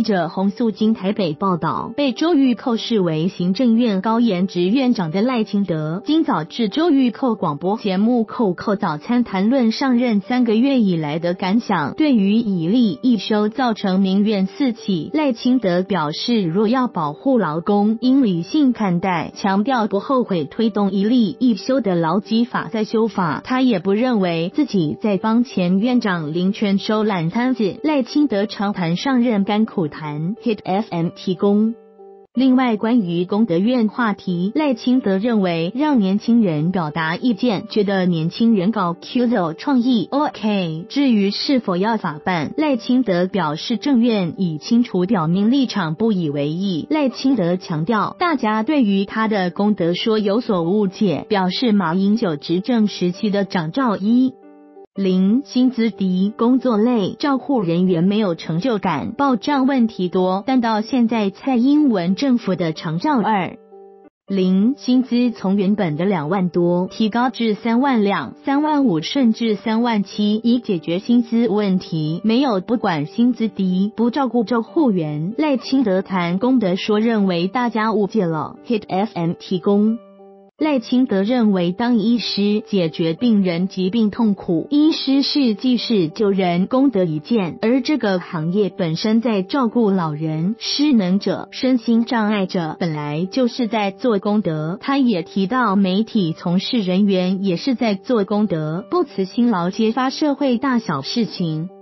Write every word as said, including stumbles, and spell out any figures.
记者洪素金台北报道，被周玉蔻视为行政院高颜值院长的赖清德，今早至周玉蔻广播节目扣扣早餐，谈论上任三个月以来的感想，对于以利一休造成民怨四起，赖清德表示，若要保护劳工，应理性看待，强调不后悔推动一例一休的劳基法再修法，他也不认为自己在帮前院长林权收揽摊子。赖清德常谈上任甘苦谈 ，Hit F M 提供。另外，关于功德院话题，赖清德认为让年轻人表达意见，觉得年轻人搞 Q 有创意 ，OK。至于是否要法办，赖清德表示政院已清楚表明立场，不以为意。赖清德强调，大家对于他的功德说有所误解，表示马英九执政时期的长照一。零薪资低，工作累，照护人员没有成就感，报账问题多，但到现在蔡英文政府的长照二零薪资从原本的两万多提高至三万两、三万五甚至三万七，以解决薪资问题。没有不管薪资低不照顾照护员。赖清德谈功德说认为大家误解了。Hit F M 提供。赖清德认为，当医师解决病人疾病痛苦，医师是济世救人功德一件，而这个行业本身在照顾老人、失能者、身心障碍者，本来就是在做功德。他也提到，媒体从事人员也是在做功德，不辞辛劳揭发社会大小事情。